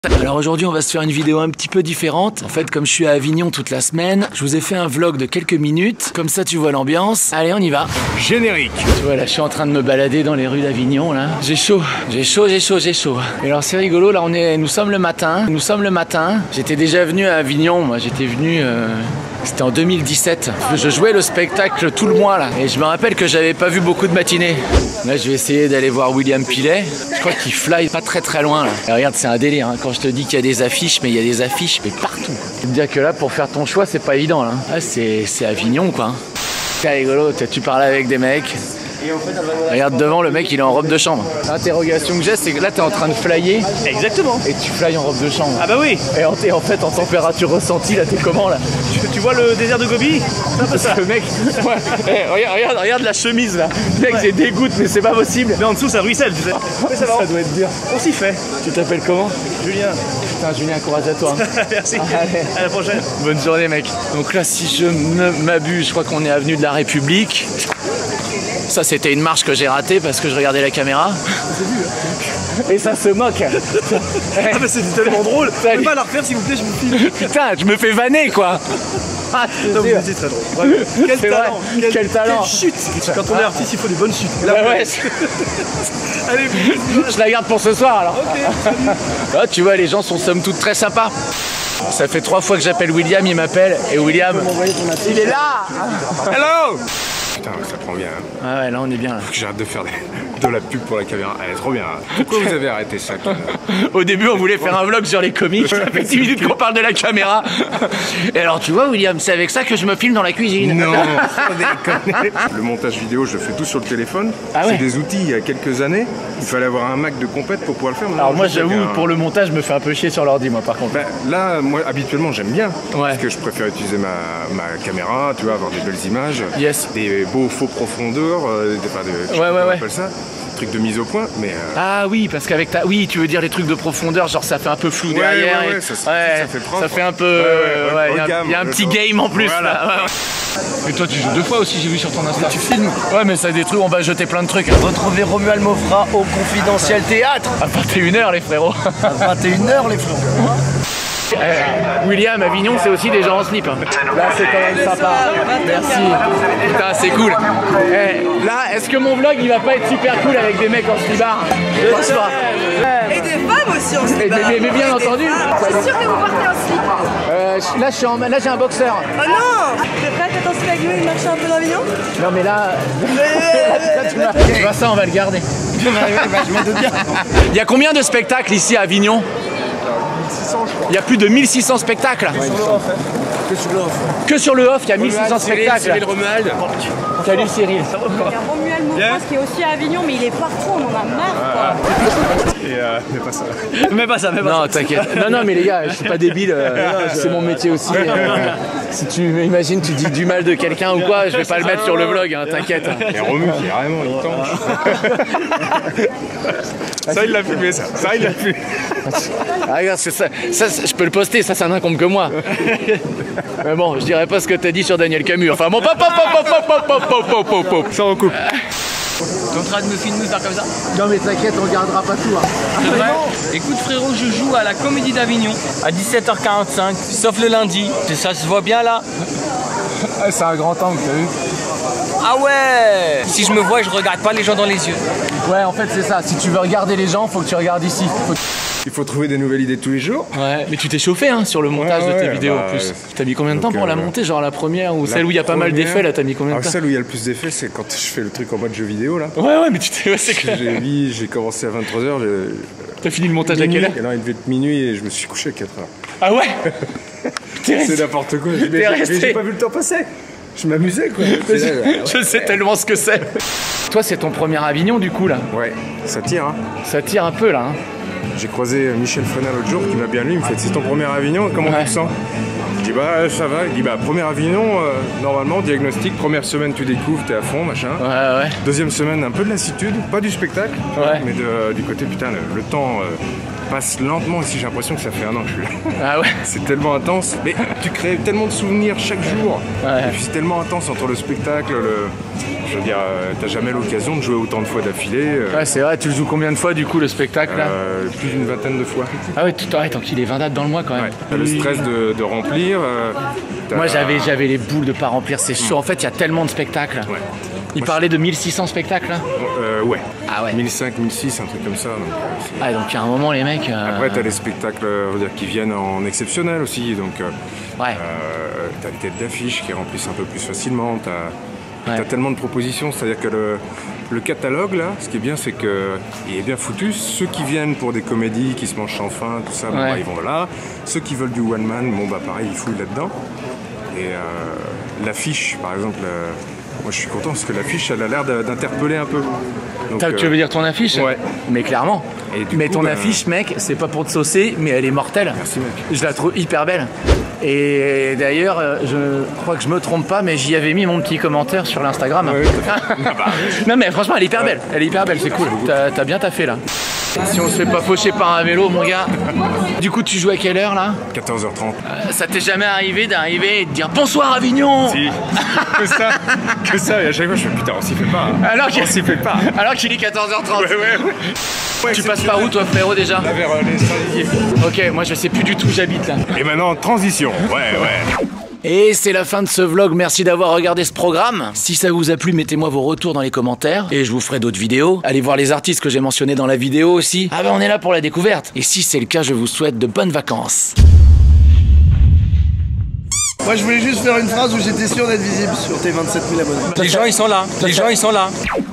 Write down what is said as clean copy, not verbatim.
Alors aujourd'hui on va se faire une vidéo un petit peu différente. En fait comme je suis à Avignon toute la semaine, je vous ai fait un vlog de quelques minutes. Comme ça tu vois l'ambiance. Allez on y va. Générique. Tu vois là je suis en train de me balader dans les rues d'Avignon là. J'ai chaud. Et alors c'est rigolo là nous sommes le matin. J'étais déjà venu à Avignon. Moi j'étais venu... C'était en 2017. Je jouais le spectacle tout le mois là. Et je me rappelle que j'avais pas vu beaucoup de matinées. Là je vais essayer d'aller voir William Pilet. Je crois qu'il fly pas très loin là. Et regarde c'est un délire hein. Quand je te dis qu'il y a des affiches, mais il y a des affiches mais partout. Je veux dire que là pour faire ton choix c'est pas évident là. Ah, c'est Avignon quoi. C'est rigolo, tu parles avec des mecs. Regarde devant, le mec il est en robe de chambre. L'interrogation que j'ai c'est que là t'es en train de flyer. Exactement. Et tu flyes en robe de chambre. Ah bah oui. Et en fait en température ressentie là t'es comment là? Tu vois le désert de Gobi? C'est un peu ça. Le mec, ouais. Regarde la chemise là. Le mec j'ai des gouttes mais c'est pas possible. Mais en dessous ça ruisselle tu sais. Mais ça va. Ça doit être dur. On s'y fait. Tu t'appelles comment? Julien. Putain Julien, courage à toi. Merci. Allez. À la prochaine. Bonne journée mec. Donc là si je ne m'abuse, je crois qu'on est avenue de la République. Ça c'était une marche que j'ai ratée parce que je regardais la caméra. Et ça se moque. Ah bah c'était tellement drôle. Vous pouvez pas la refaire s'il vous plaît, je vous filme. Putain, je me fais vanner quoi. Ah, c'est très drôle. Vraiment. Quel talent. Quel talent. Quelle chute. Quand on est artiste, il faut des bonnes chutes. Là, ouais. Allez, je la garde pour ce soir alors. Ok. Là, tu vois, les gens sont somme toute très sympas. Ça fait 3 fois que j'appelle William, il m'appelle. Et William, il est là. Hello. Putain, ça prend bien. Hein. Ah ouais, là on est bien là. J'arrête de faire de la pub pour la caméra. Elle est trop bien. Hein. Pourquoi vous avez arrêté ça? Au début, on voulait faire un vlog sur les comiques. Ça fait 10 minutes qu'on parle de la caméra. Et alors, tu vois, William, c'est avec ça que je me filme dans la cuisine. Non, sans déconner. Le montage vidéo, je le fais tout sur le téléphone. Ah ouais. C'est des outils il y a quelques années. Il fallait avoir un Mac de compète pour pouvoir le faire. Maintenant, alors moi, j'avoue, pour le montage, je me fais un peu chier sur l'ordi, moi, par contre. Ben, là, moi, habituellement, j'aime bien. Ouais. Parce que je préfère utiliser ma caméra, tu vois, avoir des belles images. Yes. Des beaux faux profondeurs. Ouais. Appelle ça. De mise au point, mais ah oui, parce qu'avec ta... Oui, tu veux dire les trucs de profondeur, genre ça fait un peu flou derrière. Ouais, ça fait propre. Ça fait un peu... Il y a un petit game en plus, voilà. Là. Et toi, tu joues 2 fois aussi, j'ai vu sur ton Insta. Tu filmes? Ouais, mais ça détruit, on va jeter plein de trucs. Retrouvez Romuald Mofra au Confidentiel Théâtre à 21h, les frérots. À 21h, les frérots. William, Avignon, c'est aussi des gens en slip. Là, c'est quand même sympa. Merci. Putain, c'est cool. Là, est-ce que mon vlog, il va pas être super cool avec des mecs en slibard? Je pense pas. Et des femmes aussi en slip. Mais bien entendu. Je suis sûr que vous partez en slip. Là, j'ai un boxeur. Oh non! T'es prête à t'en slip avec nous et marcher un peu dans Avignon? Non, mais là... tu vois ça, on va le garder. Je me doute bien. Il y a combien de spectacles ici à Avignon? 1600, je crois. Il y a plus de 1600 spectacles. Ouais, que sur le off. Que sur le off, il y a 1600 spectacles. Cyril Romuald. Salut Cyril. Il y a Romuald Mofra qui est aussi à Avignon, mais il est partout, on en a marre quoi. Et mais pas ça. Non, t'inquiète. Non, mais les gars, je suis pas débile. C'est mon métier aussi. Si tu m'imagines, tu dis du mal de quelqu'un ou quoi, je vais pas le mettre sur le vlog, hein, t'inquiète. Et Romu, carrément, il tanche. Ça, il l'a filmé, ça. Ça, il l'a filmé. Ah, regarde, ça, je peux le poster, ça n'incombe que moi. Mais bon, je dirais pas ce que t'as dit sur Daniel Camus. Enfin, bon, Ça recoupe. T'es en train de me filmer faire comme ça? Non, mais t'inquiète, on gardera pas tout. Hein. Écoute frérot, je joue à la Comédie d'Avignon à 17h45, sauf le lundi. Ça se voit bien là? C'est un grand angle, t'as vu? Ah ouais! Si je me vois, je regarde pas les gens dans les yeux. Ouais, en fait, c'est ça. Si tu veux regarder les gens, faut que tu regardes ici. Il faut trouver des nouvelles idées tous les jours. Ouais, mais tu t'es chauffé hein, sur le montage de tes vidéos en plus. T'as mis combien de temps pour la monter? Genre la première ou celle où il y a pas mal d'effets là, t'as mis combien de temps? Celle où il y a le plus d'effets, c'est quand je fais le truc en mode jeu vidéo là. Ouais, mais tu t'es... Ouais, c'est clair. J'ai commencé à 23h. T'as fini le montage à quelle heure? Et là, il devait être minuit et je me suis couché à 4h. Ah ouais? C'est n'importe quoi. Mais j'ai pas vu le temps passer. Je m'amusais quoi. Je sais tellement ce que c'est. Toi, c'est ton premier Avignon du coup là? Ouais, ça tire hein. Ça tire un peu là hein. J'ai croisé Michel Frenat l'autre jour qui m'a bien lu, il me fait c'est ton premier Avignon, comment tu te sens? Je dis bah ça va, il dit bah premier Avignon, normalement diagnostic, première semaine tu découvres, t'es à fond machin. Ouais. Deuxième semaine un peu de lassitude, pas du spectacle, mais du côté putain le temps passe lentement ici, j'ai l'impression que ça fait 1 an que je suis là. Ah ouais. C'est tellement intense, mais tu crées tellement de souvenirs chaque jour, Ouais. et puis c'est tellement intense entre le spectacle, Je veux dire, t'as jamais l'occasion de jouer autant de fois d'affilée. Ouais, c'est vrai, tu le joues combien de fois du coup le spectacle là? Plus d'une vingtaine de fois. Ah ouais, tant qu'il est 20 dates dans le mois quand même. Ouais. T'as le stress de remplir. Moi j'avais les boules de pas remplir, c'est chaud. En fait, il y a tellement de spectacles. Ouais. Il parlait de 1600 spectacles là? Ouais. Ah ouais. 1005, 1006, un truc comme ça. Donc, Ah, donc il y a un moment, les mecs. Après, t'as les spectacles on va dire, qui viennent en exceptionnel aussi. Donc, Ouais. t'as les têtes d'affiche qui remplissent un peu plus facilement. T'as Ouais. tellement de propositions. C'est-à-dire que le catalogue, là, ce qui est bien, c'est qu'il est bien foutu. Ceux qui viennent pour des comédies qui se mangent sans fin, tout ça, bon, Ouais. bah, ils vont là. Ceux qui veulent du one man, bon, bah pareil, ils fouillent là-dedans. Et l'affiche, par exemple, moi je suis content parce que l'affiche, elle a l'air d'interpeller un peu. Donc, Tu veux dire ton affiche? Ouais. Mais clairement. Et du Mais coup, ton bah, affiche, mec, c'est pas pour te saucer, mais elle est mortelle. Merci, mec. Je la trouve hyper belle. Et d'ailleurs, je crois que je me trompe pas, mais j'y avais mis mon petit commentaire sur l'Instagram. Ouais, Non mais franchement, elle est hyper belle. Elle est hyper belle, c'est cool. T'as bien taffé là. Si on se fait pas faucher par un vélo, mon gars. Du coup, tu joues à quelle heure là? 14h30. Ça t'est jamais arrivé d'arriver et de dire bonsoir Avignon? Si. que ça, et à chaque fois je fais putain, on s'y fait pas. On s'y fait pas. Alors qu'il est 14h30. Ouais, Tu passes par où toi frérot déjà? vers les Saint-Dizier. Ok, moi je sais plus du tout où j'habite là. Et maintenant, transition. Ouais. Et c'est la fin de ce vlog, merci d'avoir regardé ce programme. Si ça vous a plu, mettez-moi vos retours dans les commentaires et je vous ferai d'autres vidéos. Allez voir les artistes que j'ai mentionnés dans la vidéo aussi. Ah bah on est là pour la découverte. Et si c'est le cas, je vous souhaite de bonnes vacances. Moi, je voulais juste faire une phrase où j'étais sûr d'être visible sur tes 27 000 abonnés. Les gens ils sont là.